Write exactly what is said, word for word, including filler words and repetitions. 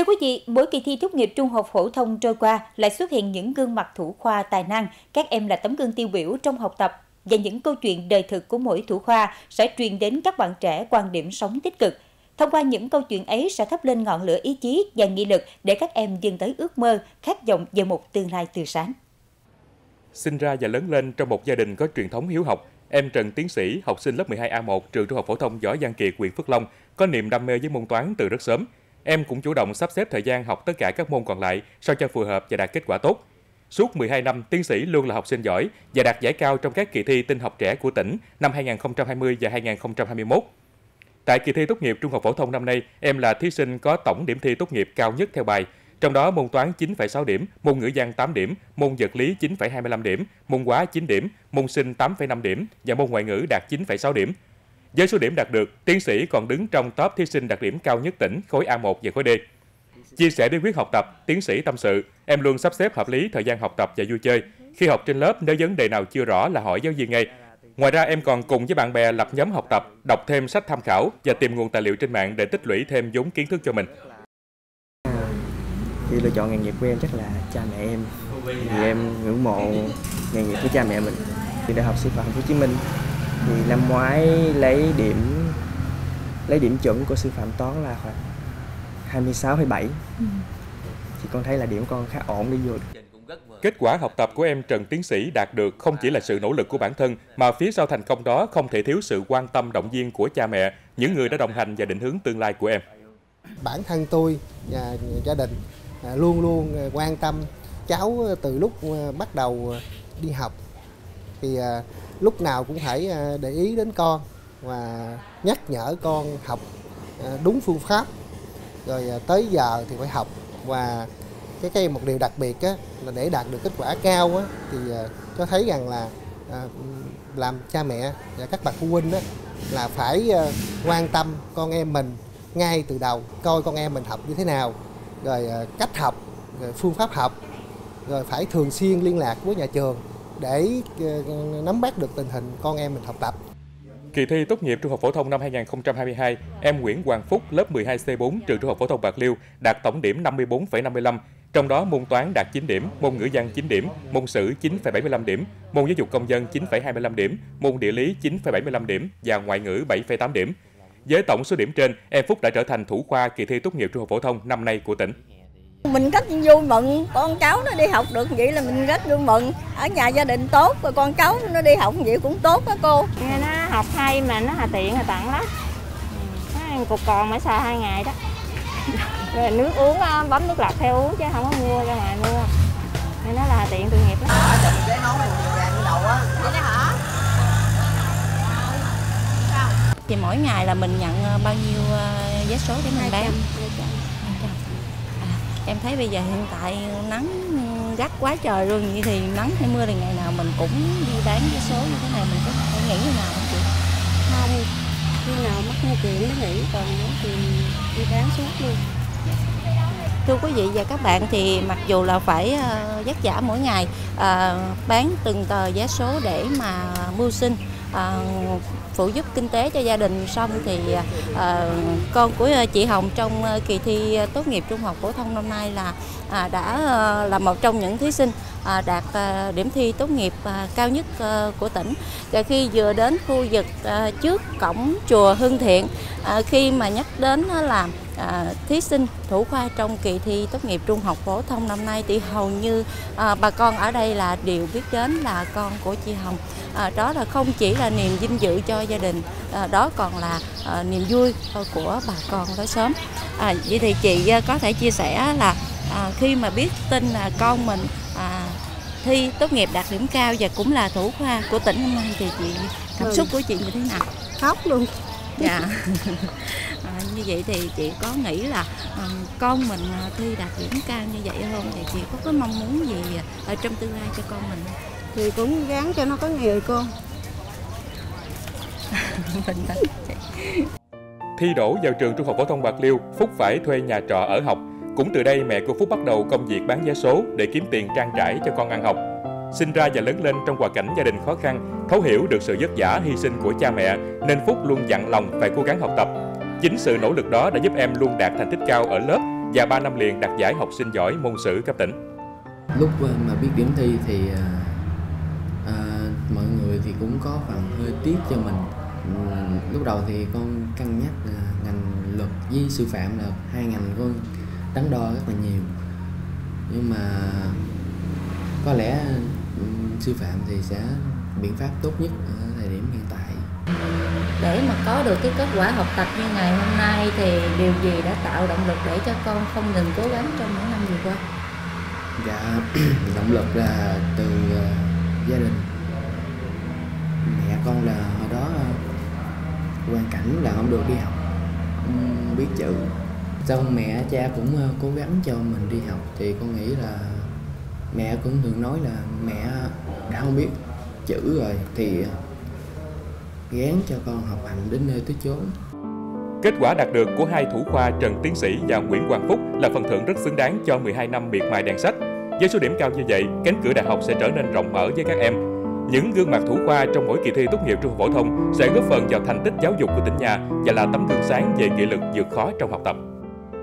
Thưa quý vị, mỗi kỳ thi tốt nghiệp trung học phổ thông trôi qua lại xuất hiện những gương mặt thủ khoa tài năng, các em là tấm gương tiêu biểu trong học tập và những câu chuyện đời thực của mỗi thủ khoa sẽ truyền đến các bạn trẻ quan điểm sống tích cực. Thông qua những câu chuyện ấy sẽ thắp lên ngọn lửa ý chí và nghị lực để các em vươn tới ước mơ, khát vọng về một tương lai tươi sáng. Sinh ra và lớn lên trong một gia đình có truyền thống hiếu học, em Trần Tiến Sĩ, học sinh lớp mười hai A một, trường Trung học phổ thông Võ Văn Kiệt, huyện Phước Long, có niềm đam mê với môn toán từ rất sớm. Em cũng chủ động sắp xếp thời gian học tất cả các môn còn lại sao cho phù hợp và đạt kết quả tốt. Suốt mười hai năm, Tiến Sĩ luôn là học sinh giỏi và đạt giải cao trong các kỳ thi tin học trẻ của tỉnh năm hai nghìn không trăm hai mươi và hai nghìn không trăm hai mươi mốt. Tại kỳ thi tốt nghiệp trung học phổ thông năm nay, em là thí sinh có tổng điểm thi tốt nghiệp cao nhất theo bài. Trong đó môn toán chín phẩy sáu điểm, môn ngữ văn tám điểm, môn vật lý chín phẩy hai mươi lăm điểm, môn hóa chín điểm, môn sinh tám phẩy năm điểm và môn ngoại ngữ đạt chín phẩy sáu điểm. Với số điểm đạt được, Tiến Sĩ còn đứng trong top thí sinh đạt điểm cao nhất tỉnh khối A một và khối D. Chia sẻ bí quyết học tập, Tiến Sĩ tâm sự, em luôn sắp xếp hợp lý thời gian học tập và vui chơi. Khi học trên lớp, nếu vấn đề nào chưa rõ là hỏi giáo viên ngay. Ngoài ra, em còn cùng với bạn bè lập nhóm học tập, đọc thêm sách tham khảo và tìm nguồn tài liệu trên mạng để tích lũy thêm vốn kiến thức cho mình. Khi lựa chọn nghề nghiệp của em chắc là cha mẹ em, vì em ngưỡng mộ nghề nghiệp của cha mẹ mình. Thì Đại học Sư phạm Thành phố Hồ Chí Minh thì năm ngoái lấy điểm lấy điểm chuẩn của sư phạm toán là khoảng hai mươi sáu phẩy bảy. Ừ. Thì con thấy là điểm con khá ổn đi vô. Kết quả học tập của em Trần Tiến Sĩ đạt được không chỉ là sự nỗ lực của bản thân, mà phía sau thành công đó không thể thiếu sự quan tâm động viên của cha mẹ, những người đã đồng hành và định hướng tương lai của em. Bản thân tôi và gia đình luôn luôn quan tâm cháu từ lúc bắt đầu đi học. Thì lúc nào cũng phải để ý đến con và nhắc nhở con học đúng phương pháp. Rồi tới giờ thì phải học, và cái cái một điều đặc biệt á, là để đạt được kết quả cao á, thì cho thấy rằng là à, làm cha mẹ và các bậc phụ huynh á, là phải à, quan tâm con em mình ngay từ đầu, coi con em mình học như thế nào, rồi à, cách học, rồi phương pháp học, rồi phải thường xuyên liên lạc với nhà trường để à, nắm bắt được tình hình con em mình học tập. Kỳ thi tốt nghiệp trung học phổ thông năm hai nghìn không trăm hai mươi hai, em Nguyễn Hoàng Phúc, lớp mười hai C bốn, trường Trung học phổ thông Bạc Liêu đạt tổng điểm năm mươi tư phẩy năm mươi lăm, trong đó môn toán đạt chín điểm, môn ngữ văn chín điểm, môn sử chín phẩy bảy mươi lăm điểm, môn giáo dục công dân chín phẩy hai mươi lăm điểm, môn địa lý chín phẩy bảy mươi lăm điểm và ngoại ngữ bảy phẩy tám điểm. Với tổng số điểm trên, em Phúc đã trở thành thủ khoa kỳ thi tốt nghiệp trung học phổ thông năm nay của tỉnh. Mình rất vui mừng, con cháu nó đi học được vậy là mình rất vui mừng. Ở nhà gia đình tốt, rồi con cháu nó đi học vậy cũng tốt đó cô. Nghe nó học hay mà nó hà tiện, hà tặng lắm. Nó cục còn mới xài hai ngày đó. Rồi nước uống, bấm nước lọc theo uống chứ không có mua ra ngoài mua. Nên nó là hà tiện tội nghiệp lắm. Thì mỗi ngày là mình nhận bao nhiêu vé số để mình bán? Em thấy bây giờ hiện tại nắng gắt quá trời luôn, vậy thì nắng hay mưa thì ngày nào mình cũng đi bán vé số như thế này, mình có phải nghĩ như nào không chị? Không, khi nào mắc mua chuyện mới nghỉ, còn thì đi bán suốt luôn. Thưa quý vị và các bạn, thì mặc dù là phải uh, vất vả mỗi ngày uh, bán từng tờ vé số để mà mưu sinh, uh, phụ giúp kinh tế cho gia đình, xong thì uh, con của chị Hồng trong uh, kỳ thi tốt nghiệp trung học phổ thông năm nay là uh, đã uh, là một trong những thí sinh uh, đạt uh, điểm thi tốt nghiệp uh, cao nhất uh, của tỉnh. Và khi vừa đến khu vực uh, trước cổng chùa Hưng Thiện, uh, khi mà nhắc đến uh, là À, thí sinh thủ khoa trong kỳ thi tốt nghiệp trung học phổ thông năm nay thì hầu như à, bà con ở đây là đều biết đến là con của chị Hồng. À, đó là không chỉ là niềm vinh dự cho gia đình, à, đó còn là à, niềm vui của bà con lối xóm. À, vậy thì chị có thể chia sẻ là à, khi mà biết tin là con mình à, thi tốt nghiệp đạt điểm cao và cũng là thủ khoa của tỉnh năm nay thì chị cảm xúc của chị như thế nào? Khóc luôn. Dạ. À, như vậy thì chị có nghĩ là à, con mình thi đạt điểm cao như vậy không? Thì chị có cái mong muốn gì ở trong tương lai cho con mình? Thì cũng gắng cho nó có nghề cô. Bình tĩnh. Thi đỗ vào trường Trung học phổ thông Bạc Liêu, Phúc phải thuê nhà trọ ở học. Cũng từ đây mẹ của Phúc bắt đầu công việc bán vé số để kiếm tiền trang trải cho con ăn học. Sinh ra và lớn lên trong hoàn cảnh gia đình khó khăn, thấu hiểu được sự vất vả hy sinh của cha mẹ, nên Phúc luôn dặn lòng phải cố gắng học tập. Chính sự nỗ lực đó đã giúp em luôn đạt thành tích cao ở lớp và ba năm liền đạt giải học sinh giỏi môn sử cấp tỉnh. Lúc mà biết điểm thi thì à, mọi người thì cũng có phần hơi tiếc cho mình. Lúc đầu thì con cân nhắc là ngành luật với sư phạm là hai ngành con đắn đo rất là nhiều, nhưng mà có lẽ sư phạm thì sẽ biện pháp tốt nhất ở thời điểm hiện tại. Để mà có được cái kết quả học tập như ngày hôm nay thì điều gì đã tạo động lực để cho con không ngừng cố gắng trong những năm vừa qua? Dạ, động lực là từ uh, gia đình. Mẹ con là hồi đó uh, hoàn cảnh là không được đi học, không biết chữ. Xong mẹ cha cũng uh, cố gắng cho mình đi học, thì con nghĩ là mẹ cũng thường nói là mẹ đã không biết chữ rồi thì uh, gán cho con học hành đến nơi tới chốn. Kết quả đạt được của hai thủ khoa Trần Tiến Sĩ và Nguyễn Hoàng Phúc là phần thưởng rất xứng đáng cho mười hai năm miệt mài đèn sách. Với số điểm cao như vậy, cánh cửa đại học sẽ trở nên rộng mở với các em. Những gương mặt thủ khoa trong mỗi kỳ thi tốt nghiệp trung học phổ thông sẽ góp phần vào thành tích giáo dục của tỉnh nhà và là tấm gương sáng về nghị lực vượt khó trong học tập.